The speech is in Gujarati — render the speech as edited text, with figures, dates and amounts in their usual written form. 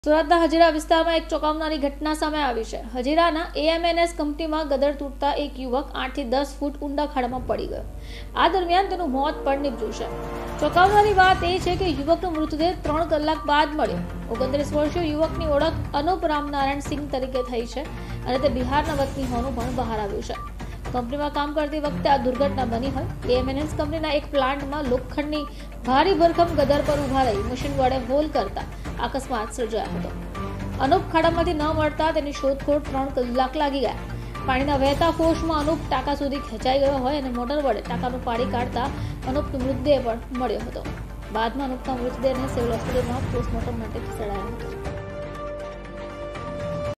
સુરતના હજીરા વિસ્તારમાં એક ચોંકાવનારી ઘટના સામે આવી છે। હજીરાના એએમએનએસ કંપનીમાં ગદર તૂટતા એક યુવક 8 થી 10 ફૂટ ઊંડા ખાડામાં પડી ગયો। આ દરમિયાન તેનું મોત પણ નીપજ્યું છે। ચોંકાવનારી વાત એ છે કે યુવકનો મૃતદેહ 3 કલાક બાદ મળ્યો। 29 વર્ષીય યુવકની ઓળખ અનુપ રામનારાયણ સિંહ તરીકે થઈ છે અને તે બિહારના વતની હોવાનું પણ બહાર આવ્યું છે। કંપનીમાં કામ કરતી વખતે આ દુર્ઘટના બની હોય। એએમએનએસ કંપનીના એક પ્લાન્ટમાં લોખંડની ભારી ભરખમ ગદર પર ઉભા રહી મશીન વડે હોલ કરતા અકસ્માત સર્જાયો હતો। અનુપ ખાડામાંથી ન મળતા તેની શોધખોળ 3 કલાક લાગી ગયા। પાણીના વહેતા ફોર્સમાં અનુપ ટાંકા સુધી ખેંચાઈ ગયો હોય અને મોટર વડે ટાંકાનું પાણી કાઢતા અનુપનો મૃતદેહ પણ મળ્યો હતો। બાદમાં અનુપના મૃતદેહને સિવિલ હોસ્પિટલમાં પોસ્ટમોર્ટમ માટે ખસેડાયો હતો।